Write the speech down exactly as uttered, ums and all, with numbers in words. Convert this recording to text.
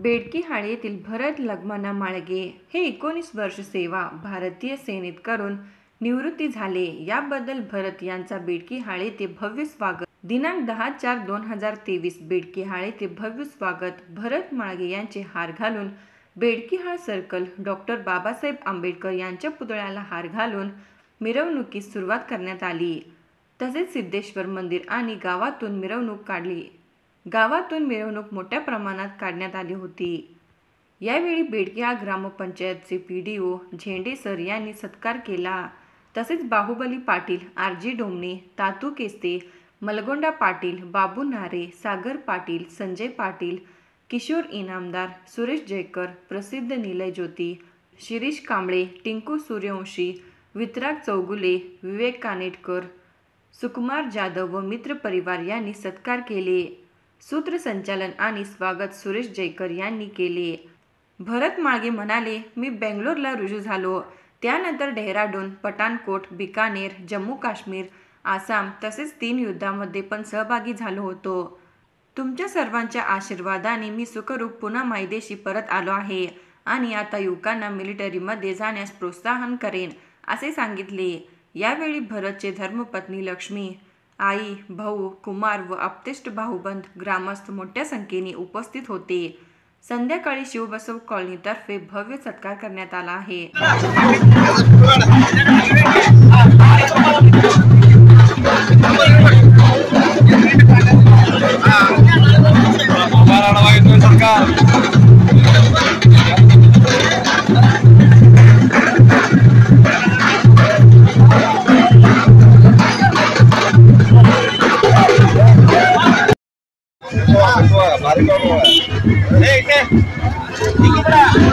बेडकीहाळ येथील भरत लग्मना माळगे हे एकोणीस वर्ष सेवा भारतीय सेनेत करून निवृत्ती झाले। याबद्दल भरत यांचा बेडकीहाळ येथे भव्य स्वागत। दिनांक दहा चार दोन हजार तेवीस बेडकीहाळ येथे भव्य स्वागत। भरत माळगे यांचे हार घालून बेडकीहाळ सर्कल डॉक्टर बाबासाहेब आंबेडकर यांच्या पुतळ्याला हार घालून मिरवणुकीस सुरुवात करण्यात आली। तसेच सिद्धेश्वर मंदिर आणि गावातून मिरवणूक काढली। गावातून मिरवणूक मोठ्या प्रमाणात काढण्यात आली होती। यावेळी बेडकीहाळ ग्रामपंचायतचे पीडीओ झेंडे सर यांनी सत्कार केला। तसेच बाहुबली पाटील, आरजी डोमणे, तातू केस्ते, मलगोंडा पाटील, बाबू नारे, सागर पाटील, संजय पाटील, किशोर इनामदार, सुरेश जयकर, प्रसिद्ध निलय ज्योती, शिरीष कांबळे, टिंकू सूर्यवंशी, वितराग चौगुले, विवेक कानेटकर, सुकुमार जाधव व मित्र परिवार यांनी सत्कार केले। सूत्रसंचालन आणि स्वागत सुरेश जयकर यांनी केले। भरत माळगे म्हणाले, मी बेंगलोरला रुजू झालो, त्यानंतर डेहराडून, पठाणकोट, बिकानेर, जम्मू काश्मीर, आसाम तसेच तीन युद्धामध्ये पण सहभागी झालो होतो। तुमच्या सर्वांच्या आशीर्वादाने मी सुखरूप पुन्हा मायदेशी परत आलो आहे आणि आता युवकांना मिलिटरीमध्ये जाण्यास प्रोत्साहन करेन, असे सांगितले। यावेळी भरतचे धर्मपत्नी लक्ष्मी, आई, भाऊ, कुमार व आप्तेष्ट भाऊबंद, ग्रामस्थ मोठ्या संख्येने उपस्थित होते। संध्याकाळी शिवबसव कॉलनीतर्फे भव्य सत्कार करण्यात आला आहे। Hey, hey,